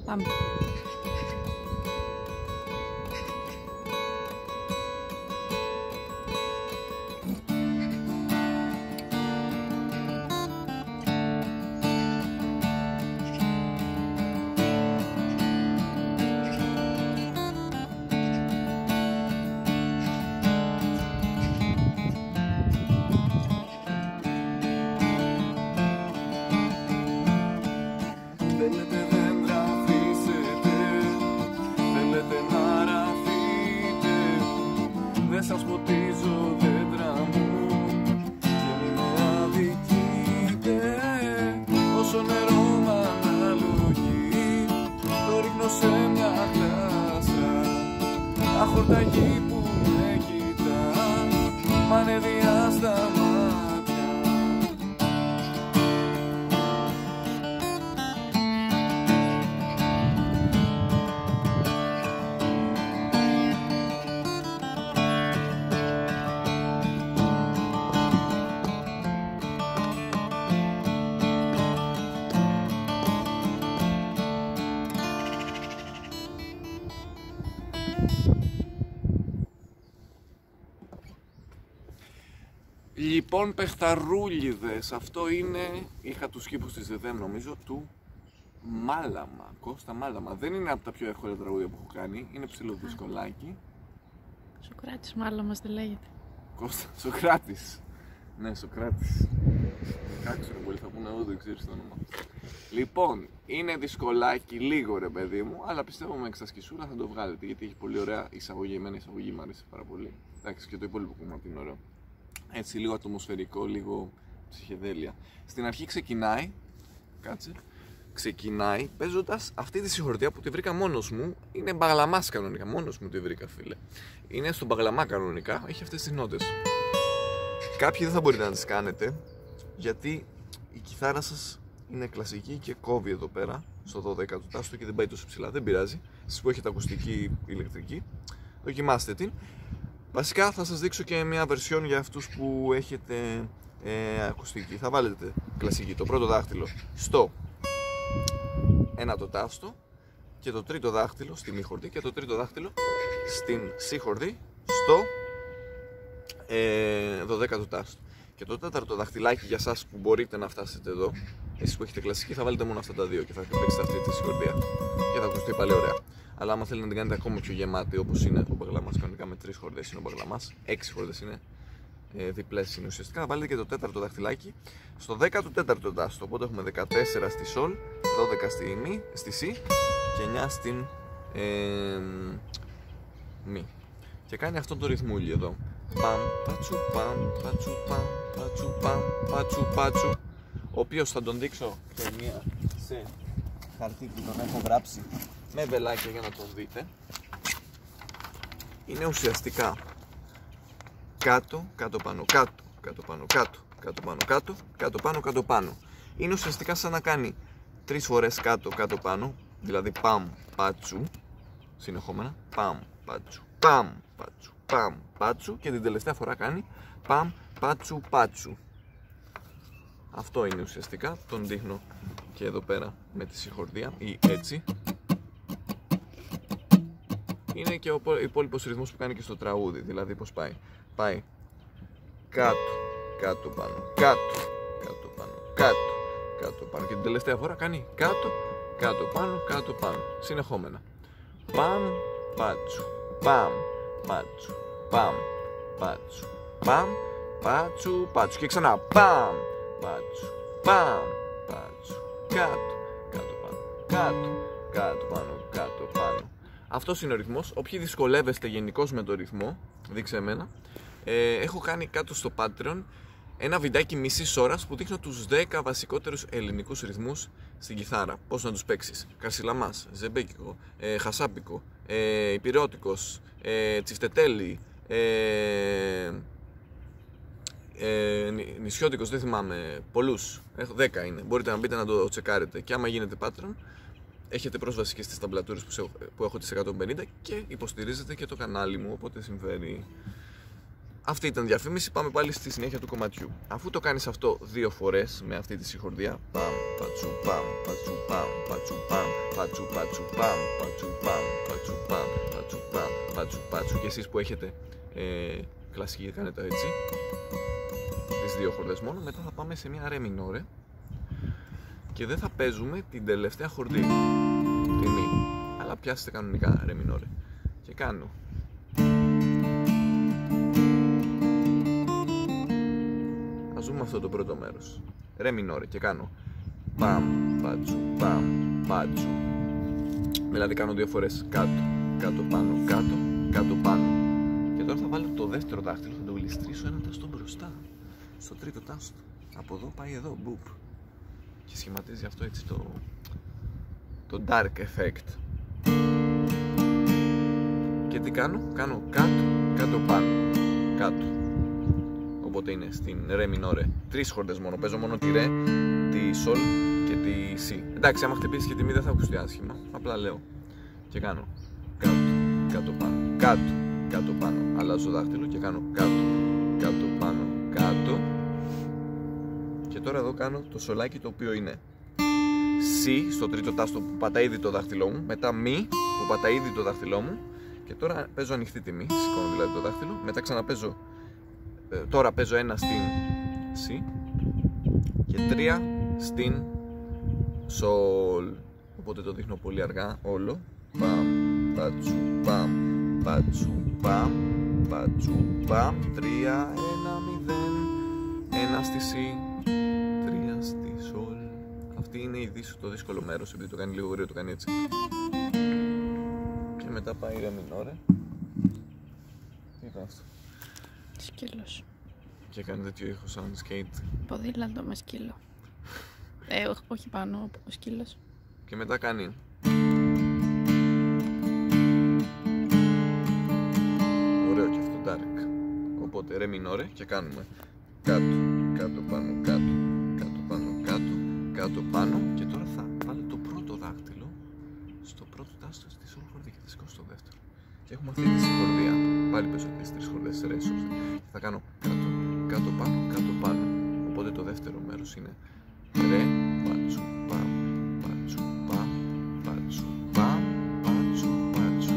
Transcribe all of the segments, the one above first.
Πάμε. Θέλετε δέντρα αφήσετε, θέλετε να ραφείτε. Δεν σας ποτίζω δέντρα μου και μη με αδικείτε. Όσο νερό μ' αναλογεί το ρίχνω σε μια γλάσσα. Τα χορταγή που με κοιτά μ' ανεδειά στα μάτια. Λοιπόν, παιχταρούλιδες, αυτό είναι, είχα τους κήπους της ΔΕΔΕΜ νομίζω, του Μάλαμα, Κώστα Μάλαμα. Δεν είναι από τα πιο εύκολα τραγούδια που έχω κάνει, είναι ψηλοδυσκολάκι. Σοκράτης Μάλαμας δεν λέγεται. Κώστα, Σοκράτης. Ναι, Σοκράτης. Κάξω ρε πολύ, θα πούνε εγώ δεν ξέρεις το όνομα. Λοιπόν, είναι δυσκολάκι λίγο ρε παιδί μου, αλλά πιστεύω με εξασκησούλα θα το βγάλετε, γιατί έχει πολύ ωραία εισαγωγή, εμένα η εισαγωγή μου αρέσει πάρα πολύ. Εντάξει, και το υπόλοιπο κομμάτι είναι ωραίο. Έτσι λίγο ατμοσφαιρικό, λίγο ψυχεδέλεια. Στην αρχή ξεκινάει, κάτσε, ξεκινάει παίζοντας αυτή τη συγχορδία που τη βρήκα μόνος μου. Είναι μπαγλαμάς κανονικά, μόνος μου τη βρήκα φίλε. Είναι στον μπαγλαμά κανονικά, έχει αυτές τις νότες. Κάποιοι δεν θα μπορείτε να τις κάνετε, γιατί η κιθάρα σας είναι κλασική και κόβει εδώ πέρα, στο 12ο τάστο και δεν πάει τόσο ψηλά, δεν πειράζει. Εσείς που έχετε ακουστική ηλεκτρική, δοκιμάστε την. Βασικά θα σας δείξω και μια version για αυτούς που έχετε ακουστική. Θα βάλετε κλασική, το πρώτο δάχτυλο στο ένατο τάστο και το τρίτο δάχτυλο στη μη χορδή και το τρίτο δάχτυλο στην σι χορδή στο 12ο τάστο. Και το τέταρτο δαχτυλάκι για σας που μπορείτε να φτάσετε εδώ, εσείς που έχετε κλασική, θα βάλετε μόνο αυτά τα δύο και θα παίξετε αυτή τη συγχορδία και θα ακουστεί πάλι ωραία. Αλλά άμα θέλετε να την κάνετε ακόμα πιο γεμάτη, όπως είναι ο μπαγλαμάς, κανονικά με 3 χορδές είναι ο μπαγλαμάς, 6 χορδές είναι, διπλές είναι ουσιαστικά, θα βάλετε και το τέταρτο δαχτυλάκι στο 14ο τάστο. Οπότε έχουμε 14 στη σολ, 12 στη μη, στη σι και 9 στην μη. Και κάνει αυτόν το ρυθμούλι εδώ. Παμ, πατσου, παμ, πατσου, παμ, πατσου, παμ, πατσου, πατσου. Ο οποίος θα τον δείξω και μία σε χαρτί που τον έχω γράψει με βελάκια για να τον δείτε. Είναι ουσιαστικά κάτω, κάτω, πάνω, κάτω, κάτω, πάνω, κάτω, κάτω, πάνω, κάτω, κάτω, πάνω, κάτω, πάνω. Είναι ουσιαστικά σαν να κάνει 3 φορές κάτω, κάτω, πάνω, δηλαδή παμ, πατσου, συνεχόμενα, παμ, πατσου, παμ, πατσου, παμ, πατσου και την τελευταία φορά κάνει παμ, πατσου, πατσου. Αυτό είναι ουσιαστικά, τον δείχνω και εδώ πέρα με τη συγχορδία ή έτσι. Είναι και ο υπόλοιπος ρυθμός που κάνει και στο τραγούδι, δηλαδή πως πάει. Πάει κάτω, κάτω, πάνω, κάτω, κάτω, πάνω, κάτω, κάτω, πάνω και την τελευταία φορά κάνει κάτω, κάτω, πάνω, κάτω, πάνω, συνεχόμενα. Παμ, πατσου, παμ, πατσου, παμ, πατσου, παμ, πατσου, πατσου και ξανά παμ, πατσου, παμ, πατσου, κάτω, κάτω, πάνω, κάτω, κάτω, πάνω, κάτω, πάνω. Αυτός είναι ο ρυθμός. Όποιοι δυσκολεύεστε γενικώς με το ρυθμό, δείξε εμένα. Έχω κάνει κάτω στο Patreon ένα βιντεάκι μισής ώρας που δείχνω τους 10 βασικότερους ελληνικούς ρυθμούς στην κιθάρα. Πώς να τους παίξεις. Καρσιλαμάς, ζεμπέκικο, χασάπικο, υπηρεώτικος, τσιφτετέλι, νησιώτικος, δεν θυμάμαι, πολλούς. 10 είναι. Μπορείτε να μπείτε να το τσεκάρετε. Και άμα γίνετε Patreon, έχετε πρόσβαση και στις ταμπλατούρες που έχω τις 150 και υποστηρίζετε και το κανάλι μου, οπότε συμφέρει. αυτή ήταν διαφήμιση, πάμε πάλι στη συνέχεια του κομματιού. Αφού το κάνεις αυτό 2 φορές με αυτή τη συγχορδία, παμ, πατσου, παμ, πατσου, παμ, πατσου, παμ, πατσου, πατσου, παμ, πατσου, παμ, πατσου, παμ, πατσου, παμ, πατσου, πατσου, και εσείς που έχετε κλασική κάνετε έτσι, τις 2 χορδές μόνο, μετά θα πάμε σε μια ρε μινόρε και δεν θα παίζουμε την τελευταία χορδή, τη μη, αλλά πιάσετε κανονικά ρε μινόρε και κάνω. Ας δούμε αυτό το πρώτο μέρος, ρε μινόρε, και κάνω παμ, πατσου, παμ, πατσου. Δηλαδή κάνω 2 φορές κάτω, κάτω, πάνω, κάτω, κάτω, πάνω. Και τώρα θα βάλω το δεύτερο δάχτυλο, θα το γλιστρήσω ένα τάστο μπροστά, στο τρίτο τάστο. Από εδώ πάει εδώ, μπουπ. Και σχηματίζει αυτό έτσι το dark effect. Και τι κάνω, κάνω κάτω, κάτω, πάνω, κάτω. Οπότε είναι στην ρε μινόρε 3 χορδές μόνο, παίζω μόνο τη ρε, τη σολ και τη σι. Εντάξει, άμα χτυπήσεις και τη μη δεν θα ακουστεί άσχημα, απλά λέω. Και κάνω κάτω, κάτω, πάνω, κάτω, κάτω, πάνω. Αλλάζω δάχτυλο και κάνω κάτω, κάτω, πάνω, κάτω. Και τώρα εδώ κάνω το σολάκι, το οποίο είναι σι στο τρίτο τάστο που πατάει ήδη το δάχτυλό μου, μετά μη που πατάει ήδη το δάχτυλό μου, και τώρα παίζω ανοιχτή τη μη, σηκώνω δηλαδή το δάχτυλο, μετά ξαναπαίζω. Τώρα παίζω 1 στην σι και 3 στην σολ. Οπότε το δείχνω πολύ αργά όλο. Παμ, πατσου, παμ, πατσου, παμ, πατσου, παμ. 3, 1, 0, 1 στη σι, 3 στη σολ. Αυτή είναι το δύσκολο μέρος, επειδή το κάνει λίγο γρήγορα, το κάνει έτσι. Και μετά πάει ρε μινόρε. Τι ήταν αυτό? Σκύλος. Και κάνει τέτοιο ήχο σαν σκέιτ. Ποδήλατο με σκύλο. Όχι πάνω, ο σκύλος. Και μετά κάνει. Ωραίο και αυτό, dark. Οπότε ρε μινόρε και κάνουμε κάτω, κάτω, πάνω, κάτω, κάτω, πάνω, κάτω, κάτω, πάνω. Και τώρα θα βάλω το πρώτο δάχτυλο στο πρώτο τάστο στη σολ χορδή και θα σηκώσω στο δεύτερο. Και έχουμε αυτή τη συγχορδία. Πάλι παίζω τις 3 χορδές ρε σολ. Και θα κάνω κάτω, κάτω, πάνω, κάτω, πάνω. Οπότε το δεύτερο μέρος είναι ρε, πατσου, παμ, πατσου, παμ, πατσου, παμ, πατσου, πατσου.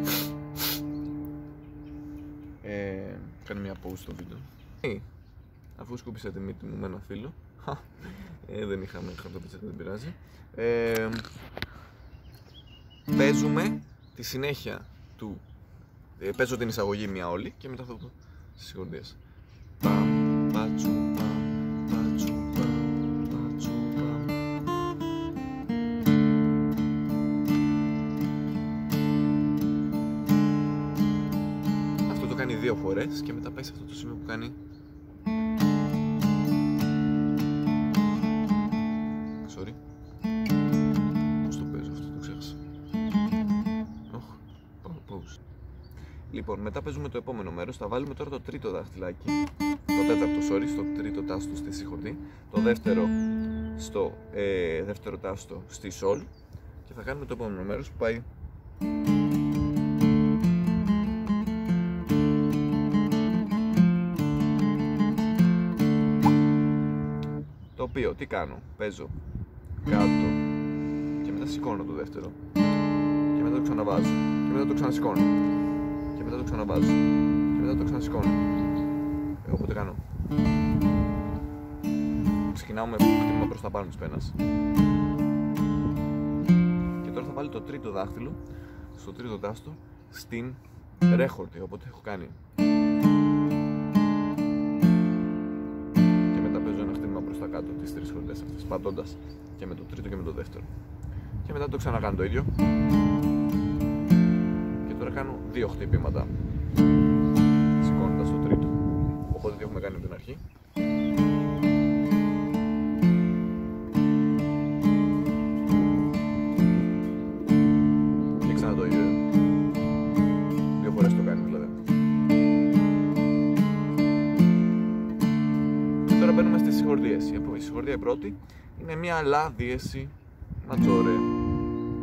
Κάνει μια pause στο βίντεο. Αφού σκούπισα τη μύτη μου με ένα φύλλο. Δεν είχαμε χαρτοπίτσα, δεν πειράζει. Παίζουμε τη συνέχεια του. Παίζω την εισαγωγή μια όλη και μετά θα πω στις συγχορδίες. Παμ, πατσου, παμ, πατσου, παμ, πατσου, παμ. Αυτό το κάνει 2 φορές και μετά πάει σε αυτό το σημείο που κάνει. Sorry. Πώς το παίζω αυτό, το ξέχασα. Pause. Λοιπόν, μετά παίζουμε το επόμενο μέρος. Θα βάλουμε τώρα το τρίτο δάχτυλάκι, το τέταρτο, στο τρίτο τάστο στη σι χορδή, το δεύτερο στο δεύτερο τάστο στη σολ και θα κάνουμε το επόμενο μέρος που πάει. Το οποίο τι κάνω, παίζω κάτω και μετά σηκώνω το δεύτερο και μετά το ξαναβάζω και μετά το ξανασηκώνω και μετά το ξαναβάζω και μετά το ξανασηκώνω. Οπότε κάνω. Ξεκινάω με χτύπημα προς τα πάνω της πένας. Και τώρα θα βάλω το τρίτο δάχτυλο στο τρίτο τάστο στην ρε χορδή. Οπότε έχω κάνει. Και μετά παίζω ένα χτύπημα προς τα κάτω τις 3 χορδές αυτές, πατώντας και με το τρίτο και με το δεύτερο. Και μετά το ξανακάνω το ίδιο. Και τώρα κάνω 2 χτυπήματα σηκώνοντας το τρίτο. Οπότε τι έχουμε κάνει από την αρχή. Και ξανά το ίδιο. 2 φορές το κάνει δηλαδή. Και τώρα μπαίνουμε στις συγχορδίες. Η συγχορδία πρώτη είναι μια λα δίεση ματζόρε.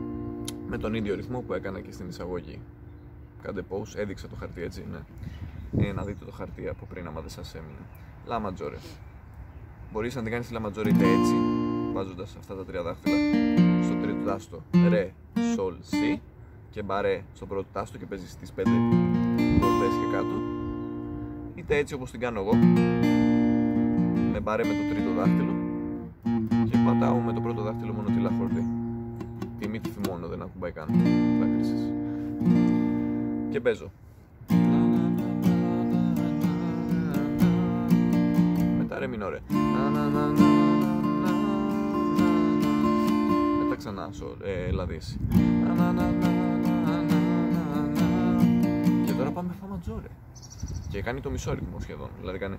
Με τον ίδιο ρυθμό που έκανα και στην εισαγωγή. Κάντε pause, έδειξα το χαρτί έτσι, ναι. να δείτε το χαρτί από πριν, άμα δεν σας έμεινε. La maggiore. Μπορείς να την κάνεις τη La maggiore είτε έτσι, βάζοντας αυτά τα τρία δάχτυλα στο τρίτο τάστο Re, Sol, Si και μπαρέ στο πρώτο τάστο και παίζεις τις 5 κορδές και κάτω, είτε έτσι όπως την κάνω εγώ, με μπαρέ με το τρίτο δάχτυλο και πατάω με το πρώτο δάχτυλο μόνο τη La χορδή. Τη μη τη μόνο, δεν ακουμπάει καν. Δάκρυσες. Και παίζω. Μετά Re minore. Μετά ξανά La diesis. Και τώρα πάμε Fa maggiore. Και κάνει το μισό ρυθμό σχεδόν. Δηλαδή κάνει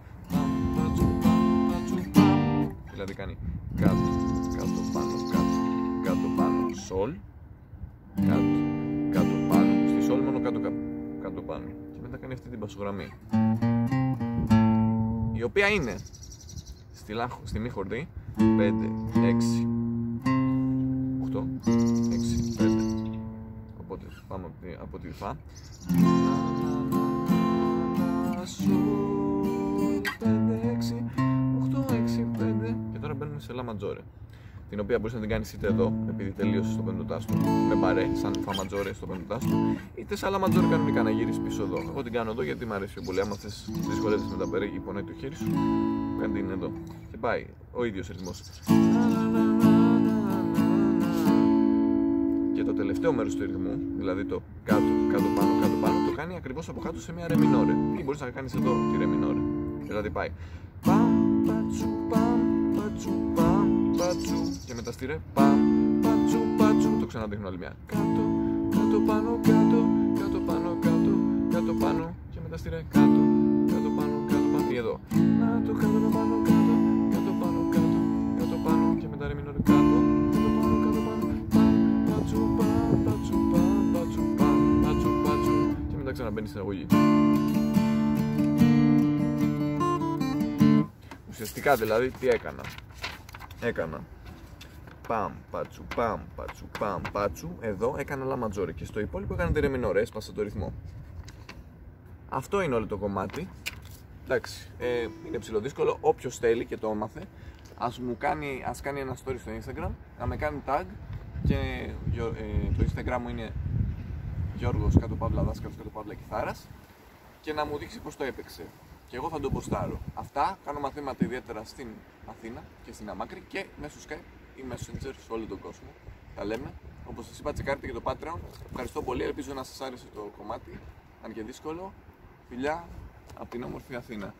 κάτω, κάτω, πάνω, κάτω, κάτω, πάνω, Sol, κάτω, κάτω, πάνω, στη Sol μόνο κάτω, κάτω, πάνω. Και μετά κάνει αυτή την μπασογραμμή, η οποία είναι στη μη χορδή 5, 6, 8, 6, 5. Οπότε πάμε από τη Φα. Sol, 5, 6, 8, 6, 5. Και τώρα μπαίνουμε σε La maggiore, την οποία μπορείς να την κάνεις είτε εδώ, επειδή τελείωσε στο πέμπτο τάστο, με μπαρέ, σαν Fa maggiore στο πέμπτο τάστο, είτε σαν La maggiore κανονικά να γυρίσεις πίσω εδώ. Εγώ την κάνω εδώ γιατί μου αρέσει πολύ. Άμα θες δυσκολεύεσαι με τα μπαρέ ή πονάει το χέρι σου, κάνει την εδώ. Και πάει ο ίδιος ρυθμός. Και το τελευταίο μέρος του ρυθμού, δηλαδή το κάτω, κάτω, πάνω, κάτω, πάνω, το κάνει ακριβώς από κάτω σε μια Re minore. Ή μπορείς να κάνεις εδώ τη Re minore. Δηλαδή πάει παμ, πατσου, παμ, πατσου, παμ, πατσου. Και μετά στη Re παμ, πατσου, πατσου. Το ξαναδείχνω άλλη μια. Κάτω, κάτω, πάνω, κάτω, κάτω, πάνω, κάτω, κάτω, πάνω. Και μετά στη Re κάτω, κάτω, πάνω, κάτω, πάνω. Ή εδώ. Να το κάτω, πάνω, κάτω, κάτω, πάνω, κάτω, κάτω, πάνω. Και μετά Re minore κάτω, κάτω, πάνω, κάτω, πάνω. Παμ, πατσου, παμ, πατσου, παμ, πατσου, παμ, πατσου, πατσου. Και μετά ξαναμπαίνει στην αγωγή. Ουσιαστικά δηλαδή τι έκανα. Έκανα παμ, πατσου, παμ, πατσου, παμ, πατσου. Εδώ έκανα La maggiore και στο υπόλοιπο έκανα τη Re minore, έσπασα το ρυθμό. Αυτό είναι όλο το κομμάτι. Εντάξει, είναι ψηλοδύσκολο. Όποιος θέλει και το έμαθε, ας κάνει ένα story στο Instagram, να με κάνει tag και το Instagram μου είναι Γιώργος κάτω παύλα δάσκαλος κάτω παύλα κιθάρας και να μου δείξει πως το έπαιξε. Και εγώ θα τον ποστάρω. Αυτά, κάνω μαθήματα ιδιαίτερα στην Αθήνα και στην Αμάκρη και μέσω Skype ή Messenger σε όλο τον κόσμο. Τα λέμε. Όπως σας είπα, τσεκάρετε και το Patreon. Ευχαριστώ πολύ, ελπίζω να σας άρεσε το κομμάτι. Αν και δύσκολο. Φιλιά από την όμορφη Αθήνα.